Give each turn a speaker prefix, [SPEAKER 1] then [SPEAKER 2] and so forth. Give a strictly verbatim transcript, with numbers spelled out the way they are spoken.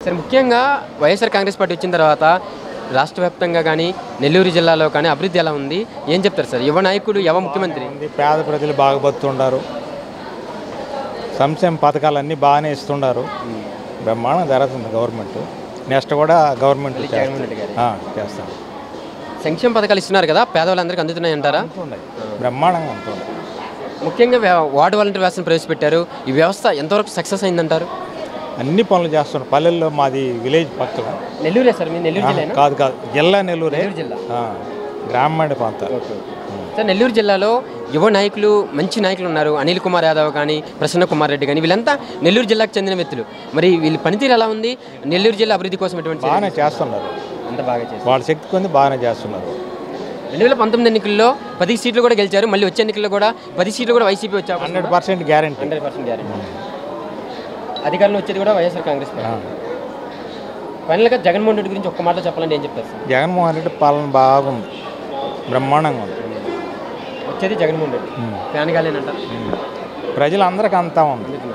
[SPEAKER 1] సరే, ముఖ్యంగా వైఎస్ఆర్ కాంగ్రెస్ పార్టీ వచ్చిన తర్వాత రాష్ట్ర వ్యాప్తంగా కానీ నెల్లూరు జిల్లాలో కానీ అభివృద్ధి ఎలా ఉంది, ఏం చెప్తారు సార్? యువ నాయకుడు, యువ ముఖ్యమంత్రి,
[SPEAKER 2] పేద ప్రజలు బాగా బతుకుతుండారు, సంక్షేమ పథకాలన్నీ బాగానే ఇస్తున్నారు, బ్రహ్మాండం జరుగుతుంది గవర్నమెంట్. నెక్స్ట్ కూడా గవర్నమెంట్ చేస్తాం.
[SPEAKER 1] సంక్షేమ పథకాలు ఇస్తున్నారు కదా, పేదవాళ్ళందరికీ అందుతున్నాయి అంటారా?
[SPEAKER 2] బ్రహ్మాండంగా ఉంటుంది.
[SPEAKER 1] ముఖ్యంగా వార్డు వాలంటీర్ వ్యవస్థను ప్రవేశపెట్టారు. ఈ వ్యవస్థ ఎంతవరకు సక్సెస్ అయిందంటారు?
[SPEAKER 2] అన్ని పనులు చేస్తున్నారు. పల్లెల్లో మాది విలేజ్ పక్కన.
[SPEAKER 1] నెల్లూరే సార్, మీ నెల్లూరు జిల్లా?
[SPEAKER 2] కాదు కాదు, జిల్లా నెల్లూరే,
[SPEAKER 1] జిల్లా
[SPEAKER 2] గ్రామీణ ప్రాంతాలు.
[SPEAKER 1] సార్, నెల్లూరు జిల్లాలో యువ నాయకులు, మంచి నాయకులు ఉన్నారు. అనిల్ కుమార్ యాదవ్ కానీ, ప్రసన్న కుమార్ రెడ్డి కానీ, వీళ్ళంతా నెల్లూరు జిల్లాకు చెందిన వ్యక్తులు. మరి వీళ్ళ పనితీరు ఎలా ఉంది? నెల్లూరు జిల్లా అభివృద్ధి కోసం ఎటువంటి
[SPEAKER 2] బాగానే చేస్తున్నారు,
[SPEAKER 1] అంత బాగా చేస్తారు,
[SPEAKER 2] వాళ్ళ శక్తి కొంది బాగానే చేస్తున్నారు.
[SPEAKER 1] రెండు వేల పంతొమ్మిది ఎన్నికల్లో పది సీట్లు కూడా గెలిచారు. మళ్ళీ వచ్చే ఎన్నికల్లో కూడా పది సీట్లు కూడా వైసీపీ వచ్చే
[SPEAKER 2] hundred percent guarantee
[SPEAKER 1] hundred percent guarantee అధికారంలో వచ్చేది కూడా వైఎస్ఆర్ కాంగ్రెస్ పార్టీ. ఫైనల్గా జగన్మోహన్ రెడ్డి గురించి ఒక్క మాట చెప్పాలంటే ఏం చెప్తారు సార్?
[SPEAKER 2] జగన్మోహన్ రెడ్డి పాలన బాగుంది, బ్రహ్మాండంగా ఉంది.
[SPEAKER 1] వచ్చేది జగన్మోహన్ రెడ్డి ఫ్యాన్ గాలేనంటారు,
[SPEAKER 2] ప్రజలందరికీ అంతా ఉంది.